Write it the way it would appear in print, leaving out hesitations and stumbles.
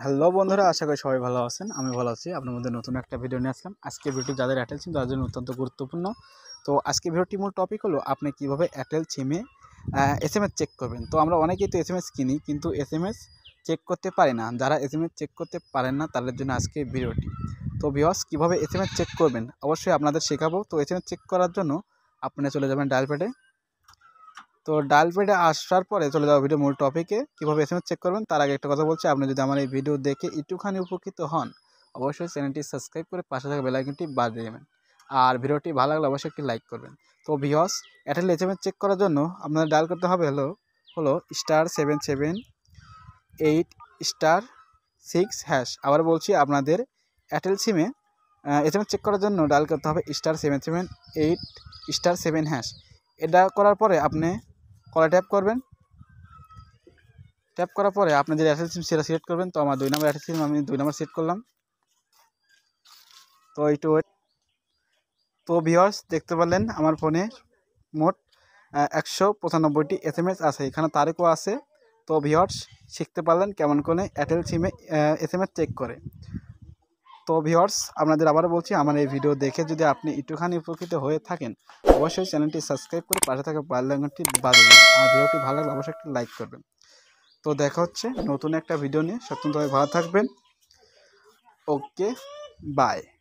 Hello বন্ধুরা, আশা করি সবাই ভালো আছেন। আমি ভালো আছি। আপনার মধ্যে নতুন একটা ভিডিও নিয়ে আসলাম। আজকে ভিডিওটি যাদের এয়ারটেল সিম তাদের জন্য অত্যন্ত গুরুত্বপূর্ণ। তো আজকে ভিডিওটির মূল টপিক হলো আপনি কীভাবে এয়ারটেল সিমে এসএমএস চেক করবেন। তো আমরা অনেকেই তো এসএমএস কিনি, কিন্তু এসএমএস চেক করতে পারি না। যারা এসএমএস চেক করতে পারেন না তাদের জন্য আজকে ভিডিওটি। তো ভিউয়ার্স, কীভাবে এসএমএস চেক করবেন অবশ্যই আপনাদের শেখাবো। তো এসএমএস চেক করার জন্য আপনি চলে যাবেন ডায়াল প্যাডে। তো ডায়াল প্যাডে আসার পরে চলে যাওয়া ভিডিও মূল টপিকে কীভাবে এসএমএস চেক করবেন। তার আগে একটা কথা বলছি, আপনি যদি আমার এই ভিডিও দেখে একটুখানি উপকৃত হন অবশ্যই চ্যানেলটি সাবস্ক্রাইব করে পাশে থাকা বেল আইকনটি বাজিয়ে দেবেন। আর ভিডিওটি ভালো লাগলে অবশ্যই একটি লাইক করবেন। তো ভিউয়ার্স, এয়ারটেল এসএমএস চেক করার জন্য আপনাদের ডায়াল করতে হবে হলো *778*6#। আবার বলছি, আপনাদের এয়ারটেল সিমে এসএমএস চেক করার জন্য ডায়াল করতে হবে *778*7#। এটা করার পরে আপনি কলে ট্যাপ করবেন। ট্যাপ করার পরে আপনি যে এয়ারটেল সিম সেটা সিলেক্ট করবেন। তো আমার 2 নম্বর এয়ারটেল সিম, আমি 2 নম্বর সেট করলাম। তো একটু ওয়েট। তো ভিউয়ার্স, দেখতে পারলেন আমার ফোনে মোট 195টি এসএমএস আছে, এখানে তারিখও আছে। তো ভিউয়ার্স, শিখতে পারলেন কেমন করে এয়ারটেল সিমে এসএমএস চেক করে। তো ভিউয়ার্স, আপনাদের আবারও বলছি, আমার এই ভিডিও দেখে যদি আপনি একটুখানি উপকৃত হয়ে থাকেন অবশ্যই চ্যানেলটি সাবস্ক্রাইব করে পাশে থাকা বেল আইকনটি বাজিয়ে দিন। আর ভিডিওটি ভালো লাগলে অবশ্যই একটি লাইক করবেন। তো দেখা হচ্ছে নতুন একটা ভিডিও নিয়ে। সত্যি ভালো থাকবেন। Okay, by.